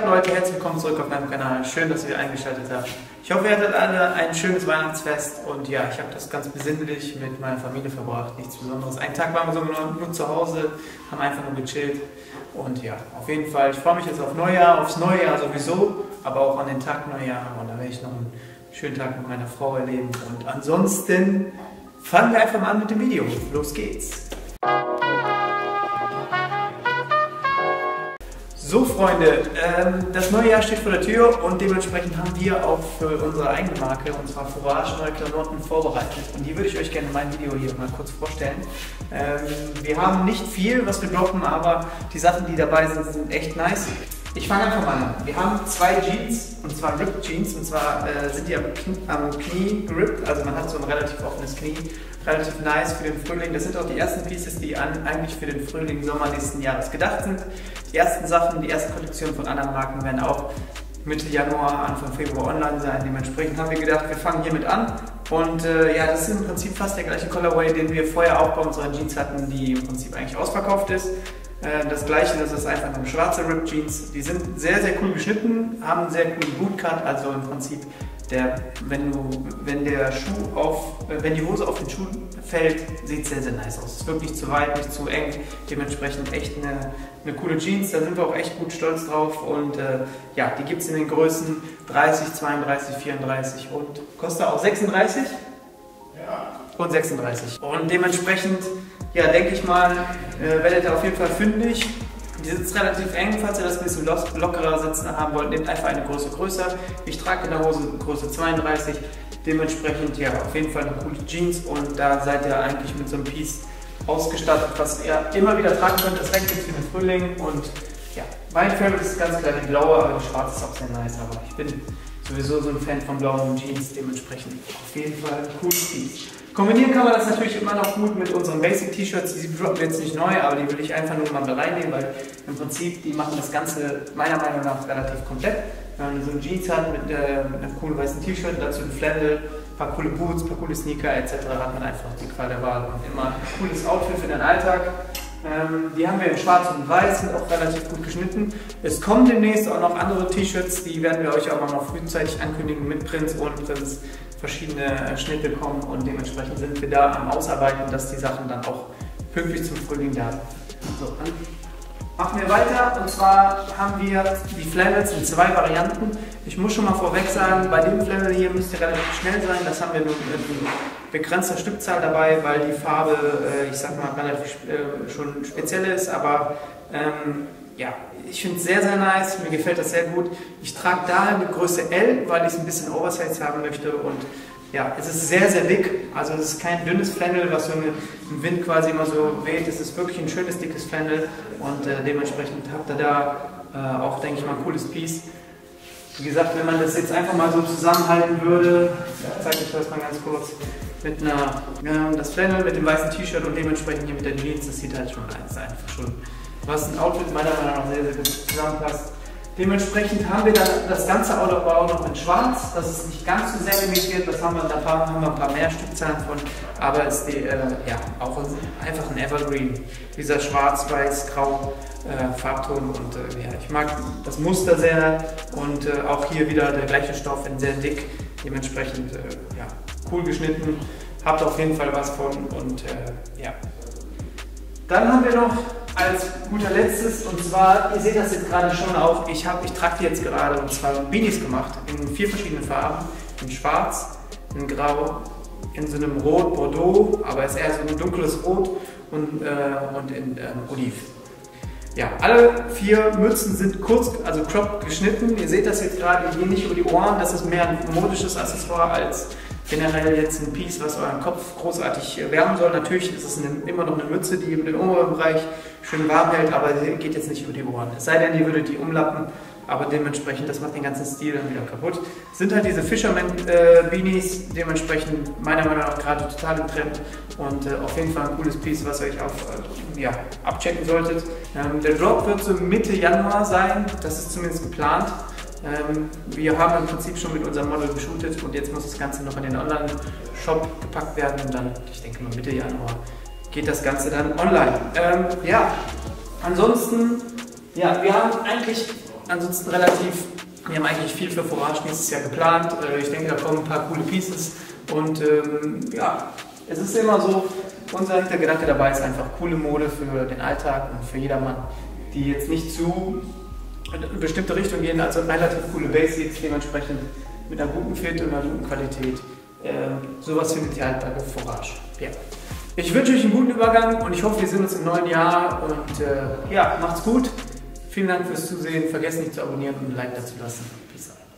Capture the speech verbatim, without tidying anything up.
Leute, herzlich willkommen zurück auf meinem Kanal. Schön, dass ihr eingeschaltet habt. Ich hoffe, ihr hattet alle ein schönes Weihnachtsfest und ja, ich habe das ganz besinnlich mit meiner Familie verbracht. Nichts Besonderes. Einen Tag waren wir so nur zu Hause, haben einfach nur gechillt und ja, auf jeden Fall, ich freue mich jetzt auf Neujahr, aufs neue Jahr sowieso, aber auch an den Tag Neujahr und da werde ich noch einen schönen Tag mit meiner Frau erleben und ansonsten fangen wir einfach mal an mit dem Video. Los geht's! So Freunde, ähm, das neue Jahr steht vor der Tür und dementsprechend haben wir auch für unsere eigene Marke, und zwar Fourage, neue Klamotten vorbereitet und die würde ich euch gerne in meinem Video hier mal kurz vorstellen. Ähm, wir haben nicht viel, was wir droppen, aber die Sachen, die dabei sind, sind echt nice. Ich fange einfach mal an. Wir haben zwei Jeans, und zwar Ripped Jeans, und zwar äh, sind die am Knie, am Knie gerippt, also man hat so ein relativ offenes Knie, relativ nice für den Frühling. Das sind auch die ersten Pieces, die an, eigentlich für den Frühling, Sommer nächsten Jahres gedacht sind. Die ersten Sachen, die ersten Kollektionen von anderen Marken werden auch Mitte Januar, Anfang Februar online sein. Dementsprechend haben wir gedacht, wir fangen hiermit an. Und äh, ja, das ist im Prinzip fast der gleiche Colorway, den wir vorher auch bei unseren Jeans hatten, die im Prinzip eigentlich ausverkauft ist. Das gleiche, das ist einfach eine schwarze Ripped Jeans. Die sind sehr, sehr cool geschnitten, haben einen sehr coolen Bootcut, also im Prinzip, der, wenn, du, wenn der Schuh auf, wenn die Hose auf den Schuh fällt, sieht es sehr, sehr nice aus. Es ist wirklich zu weit, nicht zu eng, dementsprechend echt eine, eine coole Jeans, da sind wir auch echt gut stolz drauf und äh, ja, die gibt es in den Größen dreißig, zweiunddreißig, vierunddreißig und kostet auch sechsunddreißig? Ja. Und sechsunddreißig. Und dementsprechend, ja, denke ich mal, äh, werdet ihr auf jeden Fall fündig. Die sitzt relativ eng, falls ihr das ein bisschen lockerer sitzen haben wollt, nehmt einfach eine Größe größer. Ich trage in der Hose Größe zweiunddreißig, dementsprechend ja, auf jeden Fall eine coole Jeans und da seid ihr eigentlich mit so einem Piece ausgestattet, was ihr immer wieder tragen könnt. Das reicht jetzt für den Frühling und ja, mein Favorite ist ganz klar die blaue, aber die schwarze ist auch sehr nice, aber ich bin sowieso so ein Fan von blauen Jeans, dementsprechend auf jeden Fall ein cooles Piece. Kombinieren kann man das natürlich immer noch gut mit unseren Basic-T-Shirts, die droppen jetzt nicht neu, aber die will ich einfach nur mal da reinnehmen, weil im Prinzip, die machen das Ganze meiner Meinung nach relativ komplett. Wenn man so ein Jeans hat mit, äh, mit einem coolen weißen T-Shirt, dazu ein Flannel, ein paar coole Boots, ein paar coole Sneaker et cetera hat man einfach die Qual der Wahl und immer ein cooles Outfit für den Alltag. Ähm, die haben wir in schwarz und weiß, sind auch relativ gut geschnitten. Es kommen demnächst auch noch andere T-Shirts, die werden wir euch auch noch frühzeitig ankündigen mit Prints, ohne Prints. Verschiedene Schnitte kommen und dementsprechend sind wir da am Ausarbeiten, dass die Sachen dann auch pünktlich zum Frühling da sind. So, dann machen wir weiter und zwar haben wir die Flannels in zwei Varianten. Ich muss schon mal vorweg sagen, bei dem Flannel hier müsst ihr relativ schnell sein, das haben wir nur mit begrenzter Stückzahl dabei, weil die Farbe, ich sag mal, relativ schon speziell ist, aber ähm, ja, ich finde es sehr, sehr nice, mir gefällt das sehr gut. Ich trage daher mit Größe L, weil ich es ein bisschen Oversize haben möchte und ja, es ist sehr, sehr dick, also es ist kein dünnes Flannel, was so im Wind quasi immer so weht, es ist wirklich ein schönes, dickes Flannel und äh, dementsprechend habt ihr da äh, auch, denke ich mal, ein cooles Piece. Wie gesagt, wenn man das jetzt einfach mal so zusammenhalten würde, ja, zeige ich das mal ganz kurz, mit einer, ja, das Flannel mit dem weißen T-Shirt und dementsprechend hier mit der Jeans, das sieht halt schon einfach schon, was ein Outfit meiner Meinung nach sehr, sehr gut zusammenpasst. Dementsprechend haben wir dann das ganze Auto auch noch in schwarz, das ist nicht ganz so sehr limitiert, das haben wir, da haben wir ein paar mehr Stückzahlen von, aber ist die, äh, ja, auch einfach ein Evergreen, dieser schwarz-weiß-grau äh, Farbton und äh, ja, ich mag das Muster sehr und äh, auch hier wieder der gleiche Stoff in sehr dick, dementsprechend äh, ja, cool geschnitten, habt auf jeden Fall was von und äh, ja. Dann haben wir noch als guter letztes, und zwar, ihr seht das jetzt gerade schon auch, ich, hab, ich trage die jetzt gerade und zwar Beanies gemacht, in vier verschiedenen Farben, in schwarz, in grau, in so einem rot Bordeaux, aber es ist eher so ein dunkles Rot und, äh, und in äh, Oliv. Ja, alle vier Mützen sind kurz, also crop geschnitten, ihr seht das jetzt gerade hier nicht über die Ohren, das ist mehr ein modisches Accessoire als generell jetzt ein Piece, was euren Kopf großartig wärmen soll. Natürlich ist es eine, immer noch eine Mütze, die über den oberen Bereich schön warm hält, aber sie geht jetzt nicht über die Ohren. Es sei denn, ihr würdet die umlappen, aber dementsprechend, das macht den ganzen Stil dann wieder kaputt. Es sind halt diese Fisherman-Beanies, äh, dementsprechend meiner Meinung nach gerade total im Trend und äh, auf jeden Fall ein cooles Piece, was ihr euch auch äh, ja, abchecken solltet. Ähm, der Drop wird so Mitte Januar sein, das ist zumindest geplant. Ähm, wir haben im Prinzip schon mit unserem Model geshootet und jetzt muss das Ganze noch in den Online-Shop gepackt werden und dann, ich denke mal Mitte Januar, geht das Ganze dann online. Ähm, ja, ansonsten, ja, wir haben eigentlich ansonsten relativ, wir haben eigentlich viel für Forage nächstes Jahr geplant. Äh, ich denke, da kommen ein paar coole Pieces und ähm, ja, es ist immer so, unser Hintergedanke dabei ist einfach coole Mode für den Alltag und für jedermann, die jetzt nicht zu in eine bestimmte Richtung gehen, also relativ coole Basics, dementsprechend mit einer guten Fit und einer guten Qualität. Ähm, sowas findet ihr halt bei Forage. Ja. Ich wünsche euch einen guten Übergang und ich hoffe, wir sehen uns im neuen Jahr und äh, ja, macht's gut. Vielen Dank fürs Zusehen, vergesst nicht zu abonnieren und ein Like dazu lassen. Peace out.